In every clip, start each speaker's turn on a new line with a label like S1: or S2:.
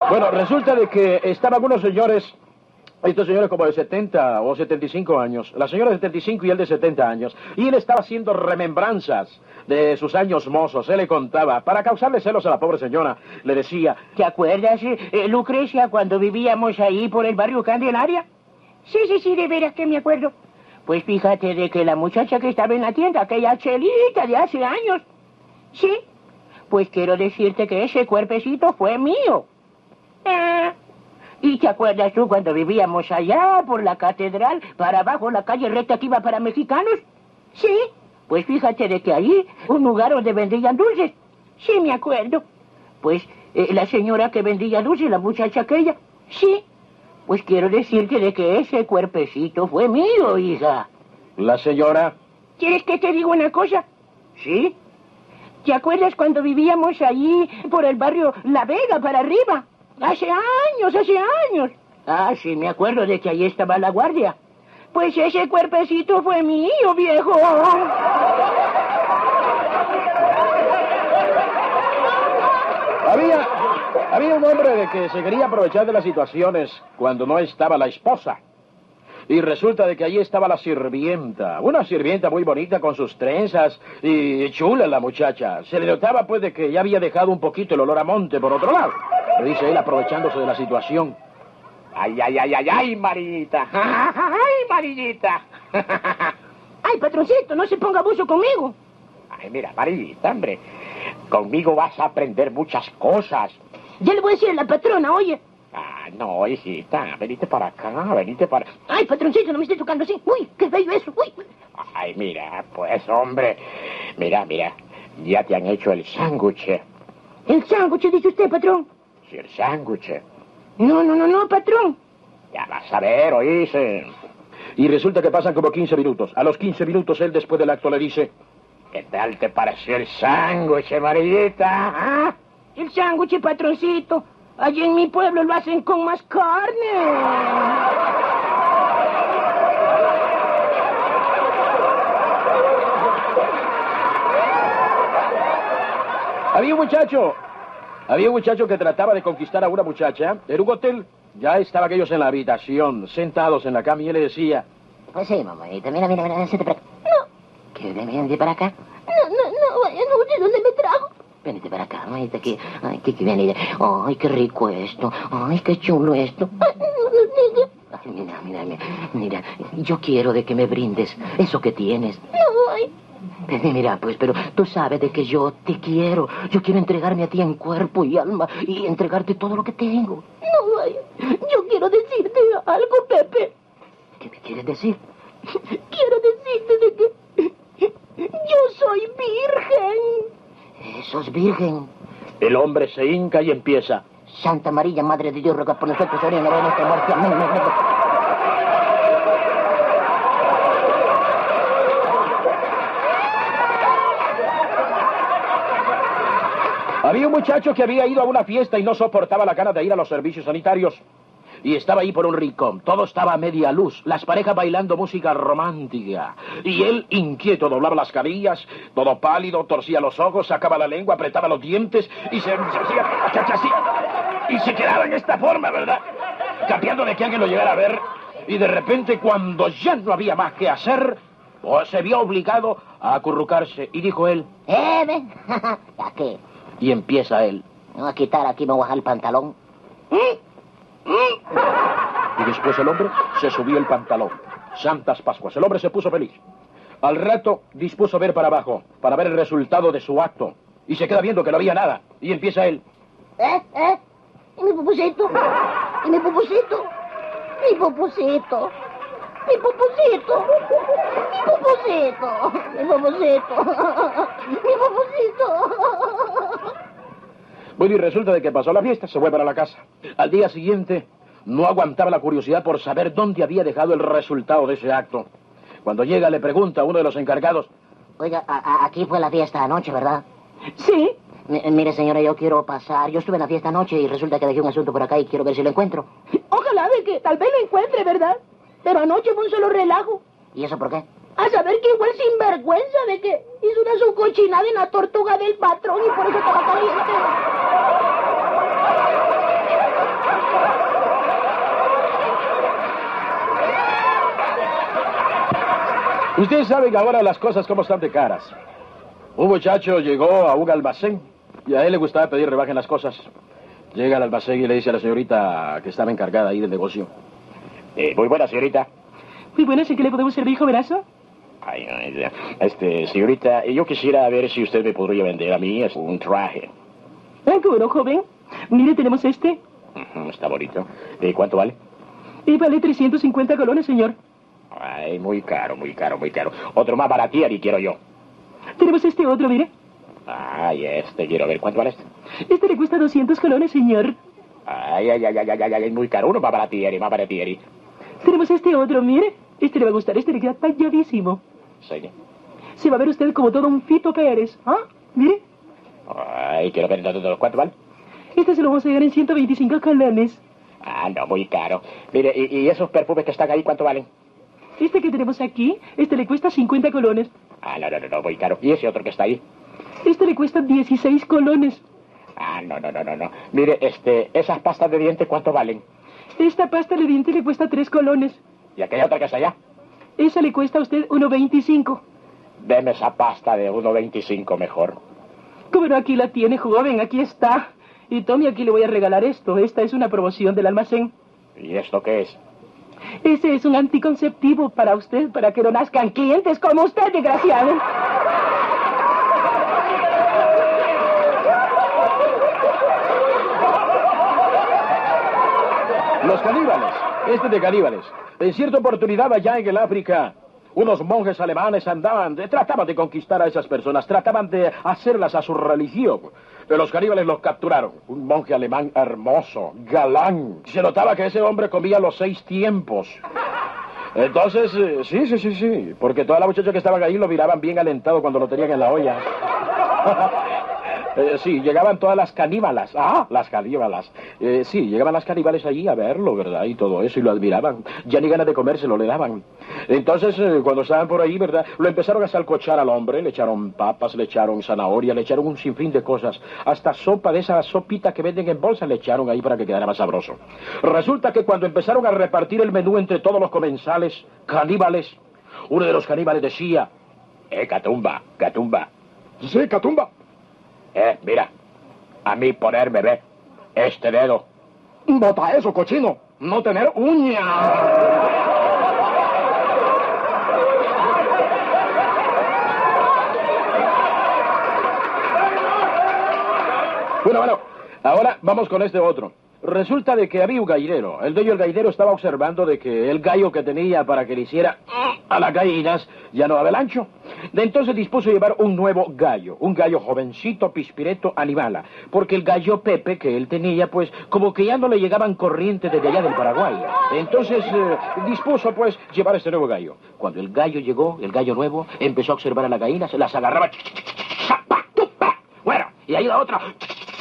S1: Bueno, resulta de que estaban unos señores, estos señores como de 70 o 75 años, la señora de 75 y él de 70 años, y él estaba haciendo remembranzas de sus años mozos. Él le contaba, para causarle celos a la pobre señora, le decía:
S2: ¿Te acuerdas, Lucrecia, cuando vivíamos ahí por el barrio Candelaria? Sí, de veras que me acuerdo. Pues fíjate de que la muchacha que estaba en la tienda, aquella Chelita de hace años, sí, pues quiero decirte que ese cuerpecito fue mío. ¿Y te acuerdas tú cuando vivíamos allá por la catedral, para abajo la calle recta que iba para Mexicanos? Sí, pues fíjate de que ahí, un lugar donde vendían dulces. Sí, me acuerdo. Pues la señora que vendía dulces, la muchacha aquella, sí. Pues quiero decirte de que ese cuerpecito fue mío, hija.
S1: La señora...
S2: ¿Quieres que te diga una cosa? ¿Sí? ¿Te acuerdas cuando vivíamos allí por el barrio La Vega para arriba? Hace años. Ah, sí, me acuerdo de que ahí estaba la guardia. Pues ese cuerpecito fue mío, viejo.
S1: Había un hombre de que se quería aprovechar de las situaciones cuando no estaba la esposa. Y resulta de que allí estaba la sirvienta, una sirvienta muy bonita con sus trenzas y chula la muchacha. Se le notaba pues de que ya había dejado un poquito el olor a monte por otro lado. Le dice él aprovechándose de la situación:
S3: Ay, Marillita. Ay, Marillita.
S2: Ay, patroncito, no se ponga abuso conmigo.
S3: Ay, mira, Marillita, hombre, conmigo vas a aprender muchas cosas.
S2: Ya le voy a decir a la patrona, oye.
S3: Ah, no, hijita, venite para acá, venite para...
S2: Ay, patroncito, no me estés tocando así. Uy, qué bello eso, uy.
S3: Ay, mira, pues, hombre, mira, ya te han hecho el sándwich.
S2: ¿El sándwich, dice usted, patrón?
S3: Sí, el sándwich.
S2: No, patrón.
S3: Ya vas a ver, oíste.
S1: Y resulta que pasan como 15 minutos. A los 15 minutos él, después del acto, le dice:
S3: ¿qué tal te pareció el sándwich, Marillita? ¿Ah?
S2: El sándwich, patroncito. Allí en mi pueblo lo hacen con más carne.
S1: Había un muchacho que trataba de conquistar a una muchacha en un hotel. Ya estaban aquellos en la habitación, sentados en la cama, y él le decía:
S2: pues sí, mamadita, mira, siéntate para acá. No. ¿Qué? Vente para acá. No, ¿de dónde me trajo? Vente para acá, mamadita, que... Ay, que viene. Ay, qué rico esto. Ay, qué chulo esto. Ay, mira, yo quiero de que me brindes eso que tienes. No, ay. Mira, pues, pero tú sabes de que yo te quiero. Yo quiero entregarme a ti en cuerpo y alma y entregarte todo lo que tengo. No, ay, yo quiero decirte algo, Pepe. ¿Qué me quieres decir? Quiero decirte de que yo soy virgen. ¿Sos virgen?
S1: El hombre se hinca y empieza:
S2: Santa María, Madre de Dios, ruega por nosotros, ahora y en la hora de nuestra muerte. Amén.
S1: Había un muchacho que había ido a una fiesta y no soportaba la gana de ir a los servicios sanitarios. Y estaba ahí por un rincón. Todo estaba a media luz. Las parejas bailando música romántica. Y él, inquieto, doblaba las carillas, todo pálido, torcía los ojos, sacaba la lengua, apretaba los dientes y se hacía así. Y se quedaba en esta forma, ¿verdad? Capeando de que alguien lo llegara a ver. Y de repente, cuando ya no había más que hacer, pues se vio obligado a acurrucarse. Y dijo él:
S2: ven. ¿A qué?
S1: Y empieza él:
S2: Me voy a quitar aquí, me voy a bajar el pantalón.
S1: Y después el hombre se subió el pantalón. Santas Pascuas. El hombre se puso feliz. Al rato dispuso ver para abajo, para ver el resultado de su acto. Y se queda viendo que no había nada. Y empieza él:
S2: ¿Y mi pupusito? ¿Y mi pupusito? Mi pupusito. Mi pupusito. Mi pupusito. Mi pupusito. Mi pupusito.
S1: Bueno, y resulta de que pasó la fiesta, se fue para la casa. Al día siguiente, no aguantaba la curiosidad por saber dónde había dejado el resultado de ese acto. Cuando llega, le pregunta a uno de los encargados:
S2: oiga, aquí fue la fiesta anoche, ¿verdad?
S4: Sí.
S2: Mire, señora, yo quiero pasar. Yo estuve en la fiesta anoche y resulta que dejé un asunto por acá y quiero ver si lo encuentro.
S4: Ojalá de que tal vez lo encuentre, ¿verdad? Pero anoche fue un solo relajo.
S2: ¿Y eso por qué?
S4: A saber quién fue el sinvergüenza de que hizo una sucochinada en la tortuga del patrón y por eso estaba caliente.
S1: Ustedes saben ahora las cosas como están de caras. Un muchacho llegó a un almacén y a él le gustaba pedir rebaja en las cosas. Llega al almacén y le dice a la señorita que estaba encargada ahí del negocio.
S3: Muy buena, señorita.
S4: Muy buenas, ¿en qué le podemos servir, jovenazo?
S3: Ay, señorita, yo quisiera ver si usted me podría vender a mí un traje.
S4: Ah, ¿cómo no, joven? Mire, tenemos este.
S3: Está bonito. ¿De cuánto vale?
S4: Y vale 350 colones, señor.
S3: Ay, muy caro, muy caro, muy caro. Otro más baratier y quiero yo.
S4: Tenemos este otro, mire.
S3: Ay, quiero ver. ¿Cuánto vale este?
S4: Este le cuesta 200 colones, señor.
S3: Ay, muy caro. Uno más baratier, más baratier.
S4: Tenemos este otro, mire. Este le va a gustar, este le queda talladísimo.
S3: Sí.
S4: Se va a ver usted como todo un Fito Pérez. ¿Ah? Mire.
S3: Ay, quiero ver entonces. ¿Cuánto vale?
S4: Este se lo vamos a llevar en 125 colones.
S3: Ah, no, muy caro. Mire, ¿y esos perfumes que están ahí, cuánto valen?
S4: Este que tenemos aquí, este le cuesta 50 colones.
S3: Ah, no, muy caro. ¿Y ese otro que está ahí?
S4: Este le cuesta 16 colones.
S3: Ah, no. Mire, esas pastas de dientes, ¿cuánto valen?
S4: Esta pasta de diente le cuesta 3 colones.
S3: ¿Y aquella otra que está allá?
S4: Esa le cuesta a usted 1.25.
S3: Deme esa pasta de 1.25 mejor.
S4: Como no, aquí la tiene, joven, aquí está. Y Tommy, aquí le voy a regalar esto. Esta es una promoción del almacén.
S3: ¿Y esto qué es?
S4: Ese es un anticonceptivo para usted, para que no nazcan clientes como usted, desgraciado.
S1: Los caníbales. Este de caníbales. En cierta oportunidad allá en el África, unos monjes alemanes trataban de conquistar a esas personas, trataban de hacerlas a su religión. Pero los caníbales los capturaron. Un monje alemán hermoso, galán. Se notaba que ese hombre comía los 6 tiempos. Entonces, sí, porque todas las muchachas que estaban ahí lo miraban bien alentado cuando lo tenían en la olla. Sí, llegaban todas las caníbalas. Ah, las caníbalas. Sí, llegaban las caníbales allí a verlo, ¿verdad? Y todo eso, y lo admiraban. Ya ni ganas de comérselo le daban. Entonces, cuando estaban por ahí, ¿verdad? Lo empezaron a salcochar al hombre. Le echaron papas, le echaron zanahoria, le echaron un sinfín de cosas. Hasta sopa de esa sopita que venden en bolsa le echaron ahí para que quedara más sabroso. Resulta que cuando empezaron a repartir el menú entre todos los comensales caníbales, uno de los caníbales decía:
S3: Catumba.
S1: Sí, Catumba.
S3: Mira, a mí ponerme, ve, este dedo.
S1: Bota eso, cochino. No tener uña. Bueno, ahora vamos con este otro. Resulta de que había un gallinero. El dueño del gallinero estaba observando de que el gallo que tenía para que le hiciera a las gallinas ya no daba el ancho. De entonces dispuso llevar un nuevo gallo, un gallo jovencito, pispireto, animala, porque el gallo Pepe que él tenía, pues, como que ya no le llegaban corrientes desde allá del Paraguay. Entonces dispuso, pues, llevar este nuevo gallo. Cuando el gallo llegó, el gallo nuevo, empezó a observar a las gallinas, las agarraba, bueno, y ahí la otra,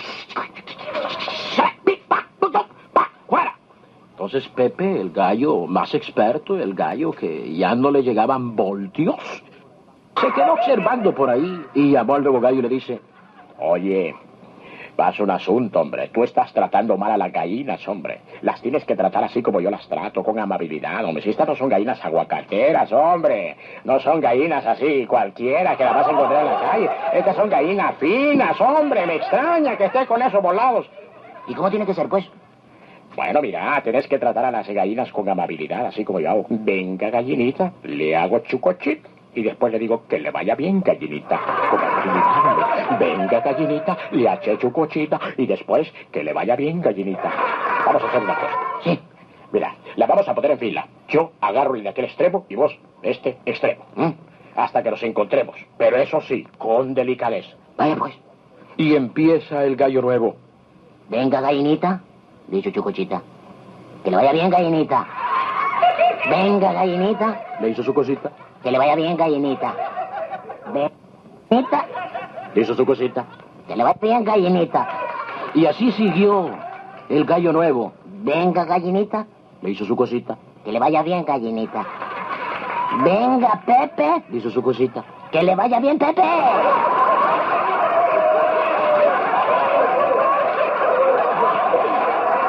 S1: fuera. Entonces Pepe, el gallo más experto, el gallo que ya no le llegaban voltios, se quedó observando por ahí y llamó al nuevo gallo y le dice:
S3: Oye, pasa un asunto, hombre. Tú estás tratando mal a las gallinas, hombre. Las tienes que tratar así como yo las trato, con amabilidad, hombre. Si estas no son gallinas aguacateras, hombre. No son gallinas así cualquiera que las vas a encontrar en la calle. Estas son gallinas finas, hombre. Me extraña que estés con esos volados.
S2: ¿Y cómo tiene que ser, pues?
S3: Bueno, mira, tienes que tratar a las gallinas con amabilidad, así como yo hago. Venga, gallinita, le hago chucochit. Y después le digo que le vaya bien, gallinita. Con amabilidad, hombre. Venga, gallinita, le eché chucochita. Y después que le vaya bien, gallinita. Vamos a hacer una cosa.
S2: Sí.
S3: Mira, la vamos a poner en fila. Yo agarro el de aquel extremo y vos este extremo. Hasta que nos encontremos. Pero eso sí, con delicadeza.
S2: Vaya, pues.
S1: Y empieza el gallo nuevo.
S2: Venga, gallinita. Dicho Chucochita. Que le vaya bien, gallinita. Venga, gallinita.
S1: Le hizo su cosita.
S2: Que le vaya bien, gallinita. Gallinita.
S1: Le hizo su cosita.
S2: Que le vaya bien, gallinita.
S1: Y así siguió el gallo nuevo.
S2: Venga, gallinita.
S1: Le hizo su cosita.
S2: Que le vaya bien, gallinita. Venga, Pepe.
S1: Le hizo su cosita.
S2: Que le vaya bien, Pepe.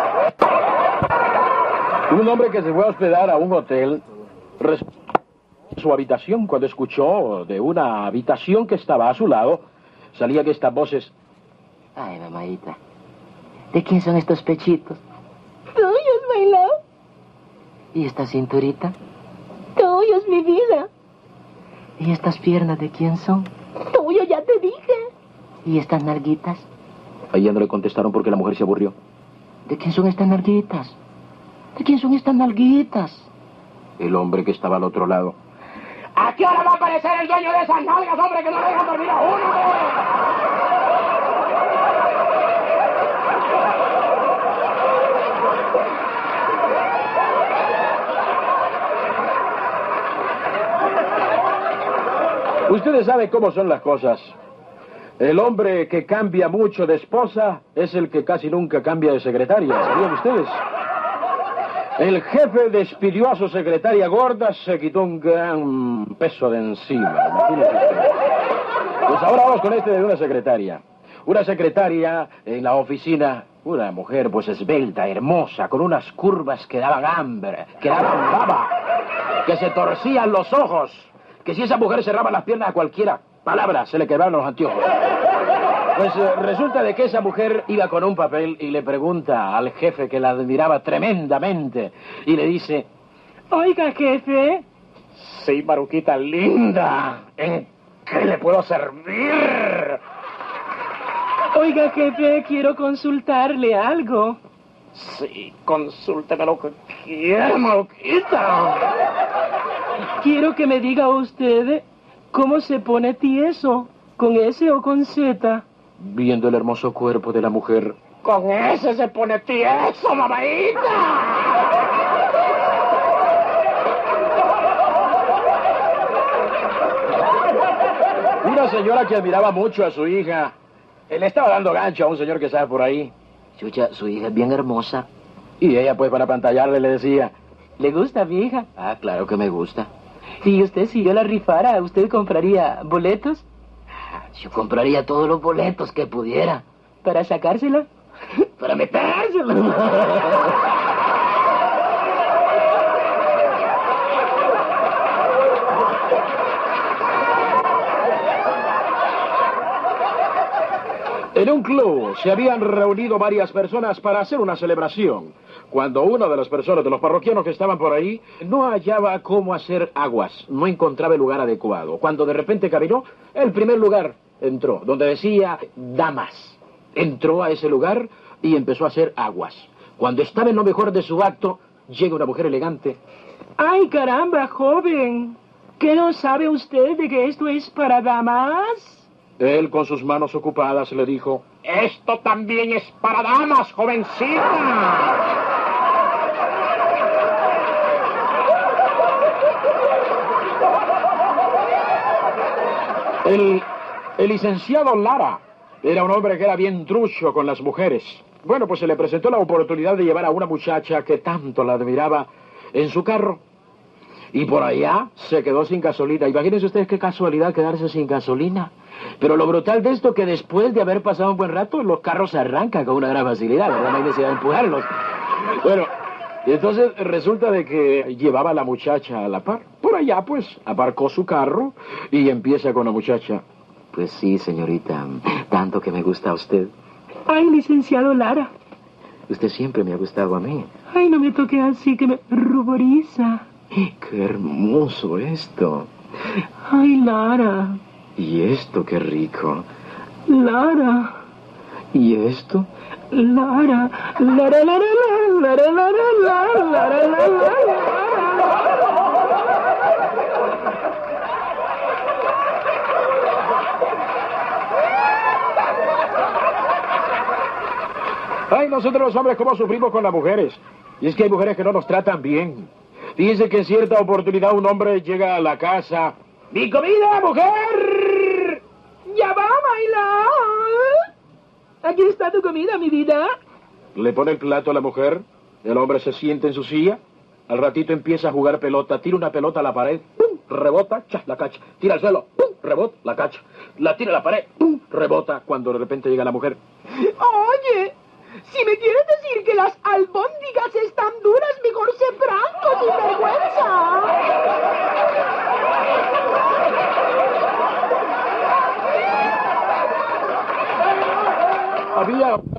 S1: Un hombre que se fue a hospedar a un hotel su habitación cuando escuchó de una habitación que estaba a su lado, salían estas voces.
S2: Ay, mamadita, ¿de quién son estos pechitos?
S5: Tuyos, my love.
S2: ¿Y esta cinturita?
S5: Tuyos, mi vida.
S2: ¿Y estas piernas de quién son?
S5: Tuyo, ya te dije.
S2: ¿Y estas nalguitas?
S1: A ella no le contestaron porque la mujer se aburrió.
S2: ¿De quién son estas nalguitas? ¿De quién son estas nalguitas?
S1: El hombre que estaba al otro lado.
S3: ¿A qué hora va a aparecer el dueño de esas nalgas, hombre, que no dejan dormir a uno?
S1: Ustedes saben cómo son las cosas. El hombre que cambia mucho de esposa es el que casi nunca cambia de secretaria. ¿Sabían ustedes? El jefe despidió a su secretaria gorda, se quitó un gran peso de encima. Imagínense ustedes. Pues ahora vamos con este de una secretaria. Una secretaria en la oficina, una mujer pues esbelta, hermosa, con unas curvas que daban hambre, que daban baba, que se torcían los ojos, que si esa mujer cerraba las piernas a cualquiera palabra se le quebraban los anteojos. Pues resulta de que esa mujer iba con un papel y le pregunta al jefe, que la admiraba tremendamente, y le dice:
S4: Oiga, jefe.
S3: Sí, Maruquita linda. ¿En qué le puedo servir?
S4: Oiga, jefe, quiero consultarle algo.
S3: Sí, consúlteme lo que quiera, Maruquita.
S4: Quiero que me diga usted cómo se pone tieso, con S o con Z.
S1: Viendo el hermoso cuerpo de la mujer.
S3: Con ese se pone tieso, mamadita.
S1: Una señora que admiraba mucho a su hija, le estaba dando gancho a un señor que estaba por ahí.
S2: Chucha, su hija es bien hermosa.
S1: Y ella, pues, para pantallarle, le decía:
S4: ¿Le gusta mi hija?
S2: Ah, claro que me gusta.
S4: Y usted, si yo la rifara, ¿usted compraría boletos?
S2: Yo compraría todos los boletos que pudiera.
S4: ¿Para sacársela?
S2: Para metérselo.
S1: En un club se habían reunido varias personas para hacer una celebración, cuando una de las personas de los parroquianos que estaban por ahí no hallaba cómo hacer aguas, no encontraba el lugar adecuado. Cuando de repente caminó, el primer lugar entró, donde decía damas. Entró a ese lugar y empezó a hacer aguas. Cuando estaba en lo mejor de su acto, llega una mujer elegante.
S4: ¡Ay, caramba, joven! ¿Qué no sabe usted de que esto es para damas?
S1: Él, con sus manos ocupadas, le dijo:
S3: Esto también es para damas, jovencita.
S1: El licenciado Lara era un hombre que era bien trucho con las mujeres. Bueno, pues se le presentó la oportunidad de llevar a una muchacha que tanto la admiraba en su carro. Y por allá se quedó sin gasolina. Imagínense ustedes qué casualidad quedarse sin gasolina. Pero lo brutal de esto, que después de haber pasado un buen rato, los carros se arrancan con una gran facilidad, ¿verdad? No hay necesidad de empujarlos. Bueno, y entonces resulta de que llevaba a la muchacha a la par. Por allá, pues, aparcó su carro y empieza con la muchacha.
S2: Pues sí, señorita, tanto que me gusta a usted.
S4: ¡Ay, licenciado Lara!
S2: Usted siempre me ha gustado a mí.
S4: ¡Ay, no me toque así, que me ruboriza!
S2: ¡Qué hermoso esto!
S4: ¡Ay, Lara!
S2: ¿Y esto qué rico?
S4: ¡Lara!
S2: ¿Y esto?
S4: ¡Lara! ¡Lara, Lara, Lara, Lara, Lara, Lara, Lara, Lara!
S1: Ay, nosotros los hombres, ¿cómo sufrimos con las mujeres? Y es que hay mujeres que no nos tratan bien. Fíjense que en cierta oportunidad un hombre llega a la casa. ¡Mi comida, mujer!
S4: ¡Ya va, Mayla! Aquí está tu comida, mi vida.
S1: Le pone el plato a la mujer. El hombre se sienta en su silla. Al ratito empieza a jugar pelota. Tira una pelota a la pared. ¡Pum! Rebota. ¡Cha! La cacha. Tira al suelo. ¡Pum! Rebota. La cacha. La tira a la pared. ¡Pum! Rebota. Cuando de repente llega la mujer.
S5: Oye, si me quieres decir que las albóndigas están duras, mejor sé franco, sin vergüenza.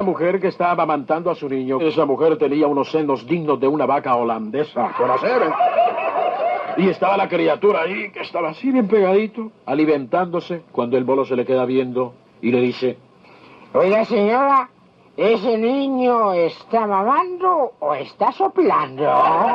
S1: mujer que estaba amamantando a su niño. Esa mujer tenía unos senos dignos de una vaca holandesa. ¿Conocer? Y estaba la criatura ahí, que estaba así bien pegadito, alimentándose, cuando el bolo se le queda viendo y le dice:
S3: Oiga, señora, ¿ese niño está mamando o está soplando?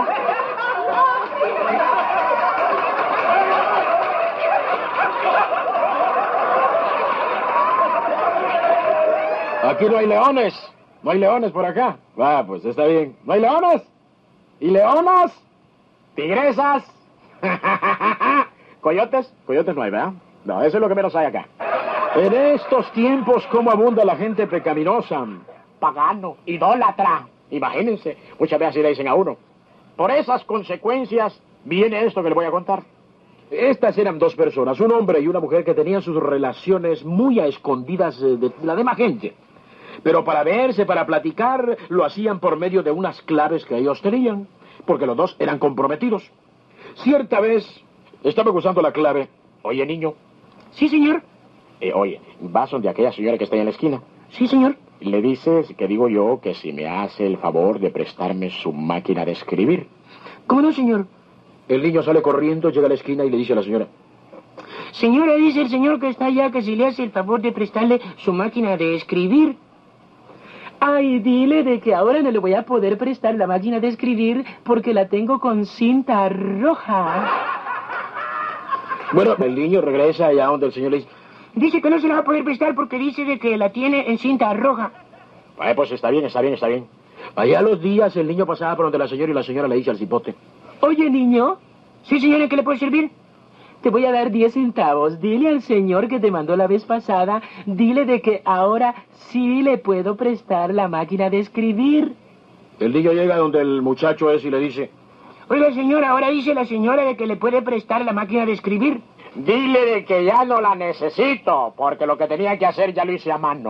S1: Aquí no hay leones. No hay leones por acá. Va, pues está bien. ¿No hay leones? ¿Y leonas? ¿Tigresas? ¿Coyotes? Coyotes no hay, ¿verdad? No, eso es lo que menos hay acá. En estos tiempos, ¿cómo abunda la gente pecaminosa?
S3: Pagano, idólatra.
S1: Imagínense, muchas veces así le dicen a uno. Por esas consecuencias viene esto que le voy a contar. Estas eran dos personas, un hombre y una mujer que tenían sus relaciones muy a escondidas de la demás gente. Pero para verse, para platicar, lo hacían por medio de unas claves que ellos tenían, porque los dos eran comprometidos. Cierta vez, estaba usando la clave. Oye, niño.
S4: Sí, señor.
S1: Oye, vas donde aquella señora que está ahí en la esquina.
S4: Sí, señor.
S1: Le dices que digo yo que si me hace el favor de prestarme su máquina de escribir.
S4: ¿Cómo no, señor?
S1: El niño sale corriendo, llega a la esquina y le dice a la señora:
S4: Señora, dice el señor que está allá que si le hace el favor de prestarle su máquina de escribir. Ay, dile de que ahora no le voy a poder prestar la máquina de escribir porque la tengo con cinta roja.
S1: Bueno, el niño regresa allá donde el señor le dice:
S4: Dice que no se la va a poder prestar porque dice de que la tiene en cinta roja.
S1: Pues está bien, está bien, está bien. Allá a los días el niño pasaba por donde la señora y la señora le dice al cipote:
S4: Oye, niño. Sí, señora, ¿en qué le puedo servir? Te voy a dar 10 centavos. Dile al señor que te mandó la vez pasada, dile de que ahora sí le puedo prestar la máquina de escribir.
S1: El niño llega donde el muchacho es y le dice:
S4: Oiga, señora, ahora dice la señora de que le puede prestar la máquina de escribir.
S3: Dile de que ya no la necesito, porque lo que tenía que hacer ya lo hice a mano.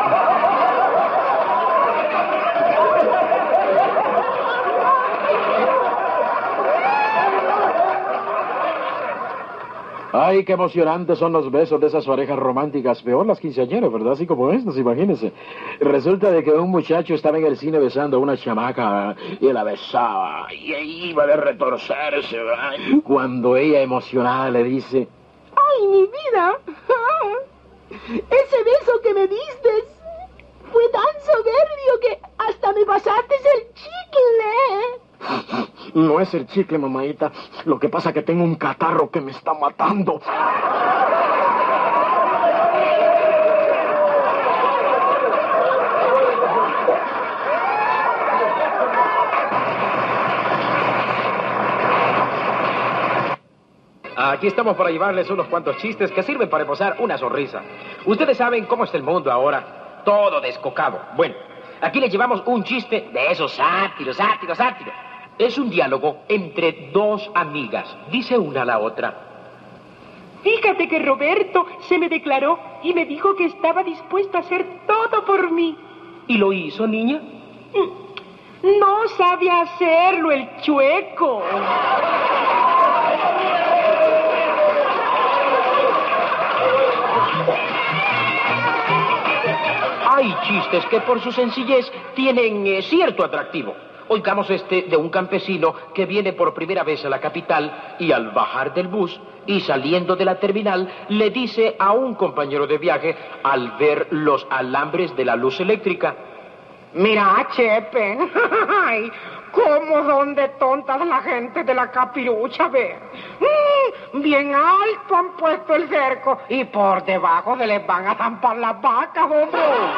S1: Ay, qué emocionantes son los besos de esas parejas románticas. Peor las quinceañeras, ¿verdad? Así como estas, imagínense. Resulta de que un muchacho estaba en el cine besando a una chamaca y la besaba. Y ahí iba de retorcerse, ¿verdad? Cuando ella, emocionada, le dice:
S5: ¡Ay, mi vida! Ese beso que me diste fue tan soberbio que hasta me pasaste el chicle.
S1: No es el chicle, mamadita. Lo que pasa es que tengo un catarro que me está matando.
S6: Aquí estamos para llevarles unos cuantos chistes que sirven para posar una sonrisa. Ustedes saben cómo está el mundo ahora. Todo descocado. Bueno, aquí les llevamos un chiste de esos sátiros. Es un diálogo entre dos amigas. Dice una a la otra:
S5: Fíjate que Roberto se me declaró y me dijo que estaba dispuesto a hacer todo por mí.
S6: ¿Y lo hizo, niña?
S5: No sabe hacerlo el chueco.
S6: Hay chistes que por su sencillez tienen cierto atractivo. Oigamos este de un campesino que viene por primera vez a la capital y al bajar del bus y saliendo de la terminal le dice a un compañero de viaje al ver los alambres de la luz eléctrica:
S3: Mira, Chepe, ay, cómo son de tontas la gente de la capirucha, ve. Bien alto han puesto el cerco y por debajo se les van a zampar las vacas, hombre.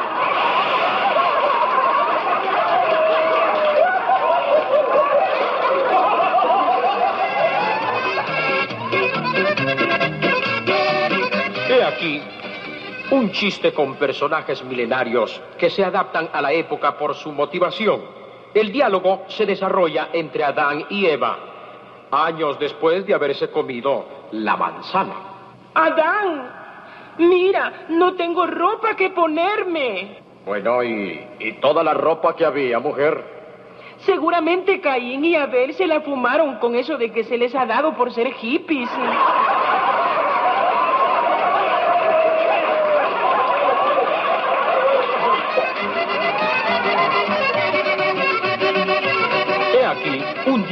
S6: He aquí un chiste con personajes milenarios que se adaptan a la época por su motivación. El diálogo se desarrolla entre Adán y Eva, años después de haberse comido la manzana.
S5: Adán, mira, no tengo ropa que ponerme.
S1: Bueno, ¿y toda la ropa que había, mujer?
S5: Seguramente Caín y Abel se la fumaron con eso de que se les ha dado por ser hippies.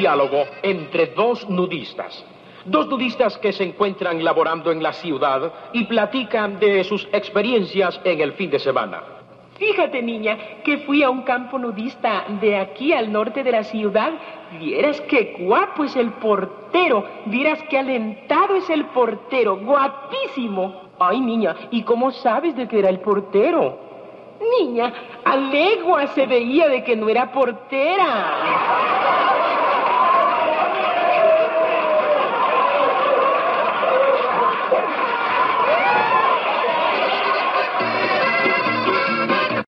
S6: diálogo entre dos nudistas. Dos nudistas que se encuentran laborando en la ciudad y platican de sus experiencias en el fin de semana.
S4: Fíjate, niña, que fui a un campo nudista de aquí al norte de la ciudad. Vieras qué guapo es el portero. Vieras qué alentado es el portero. Guapísimo. Ay, niña, ¿y cómo sabes de que era el portero? Niña, a legua se veía de que no era portera.